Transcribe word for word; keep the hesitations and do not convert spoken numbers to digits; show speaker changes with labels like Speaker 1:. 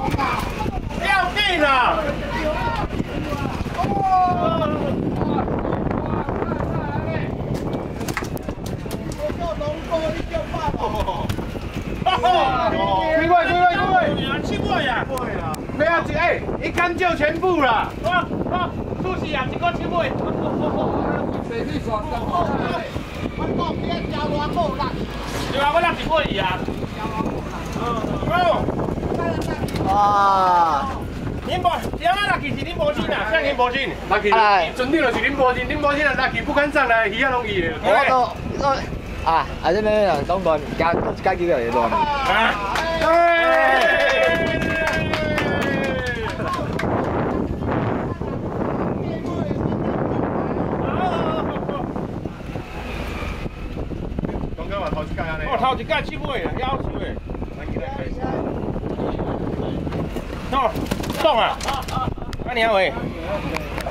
Speaker 1: 要命啊！几位几位几位，七位啊！没有一哎，一竿就全部啦！啊啊，出事啊！一个七位。谁去闯的？我讲你交偌好啦！对啊，我拿一位啊。哦。
Speaker 2: 哇！
Speaker 1: 恁无，只啊垃圾是恁无钱啊，啥恁无钱？垃圾，船长就是恁无钱，恁无钱啊，垃圾不敢上来，鱼啊拢去。
Speaker 2: 我都我啊，啊这边人总共加加几个人多？
Speaker 1: 啊！刚刚话头一届安尼。哦，头一届七尾啊，夭寿诶。哦，爽啊！安尼啊喂。